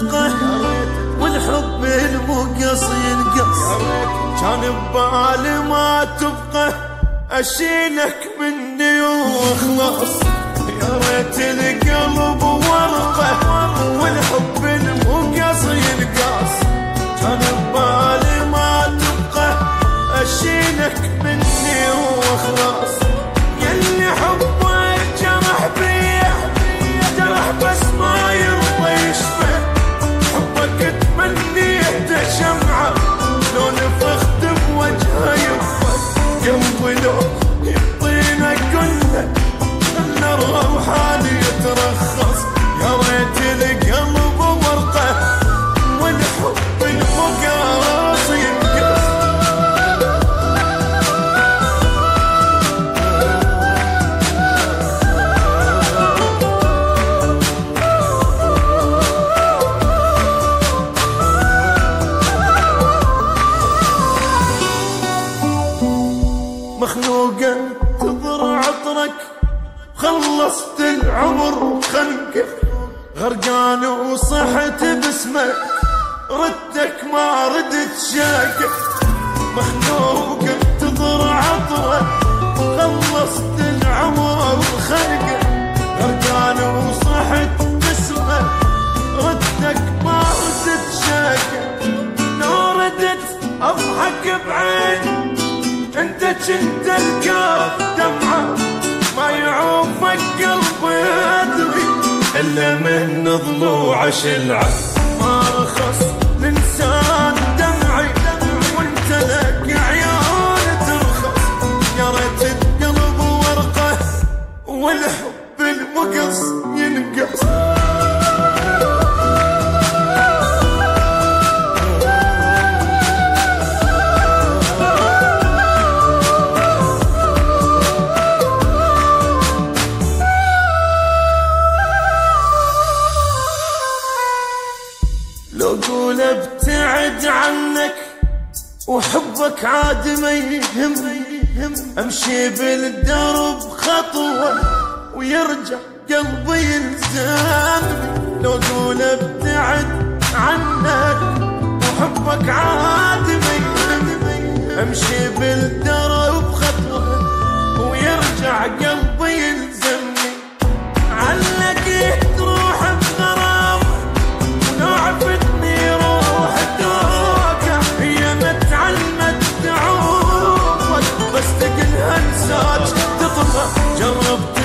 ورقه والحب المقص ينقص. كان ببالي ما تبقى اشيلك مني واخلص. يا ريت القلب ورقه والحب المقص ينقص. كان ببالي ما تبقى اشيلك مني واخلص. يلي حبك جرح بيه جرح بس ما يرضى يشفى. حبك تمنيه شمعه لو نفخت بوجهه يطفى. قلبي لو يعطينا كله النار روحاني يترخص. يا ريت القلب ورقه والحب المقاص ينقص. مخنوقة تضر عطرك خلصت العمر خنقه. غرقان وصحت باسمك ردك ما ردت شاقه. مخنوقة تضر عطرك خلصت العمر خنقه. غرقان وصحت باسمك ردك ما ردت شاقه. لو ردت اضحك بعين انت كنت الكاف دمعه. ما يعوفك قلبي ادري الا من ضلوع شلعه. ما رخص الانسان دمعي وانت لك عيون ترخص. يا ريت القلب ورقه والحب المقص ينقص. لو قول ابتعد عنك وحبك عاد ما يهم. امشي بالدرب خطوه ويرجع قلبي يلزمني. لو قول ابتعد عنك وحبك عاد ما يهم. امشي بالدرب خطوه ويرجع قلبي يلزمني. علقيه تروح بغرام عفتني روح الدوكة. هي متعلمة تعوضك بس تقلها انساك تطفى. جربت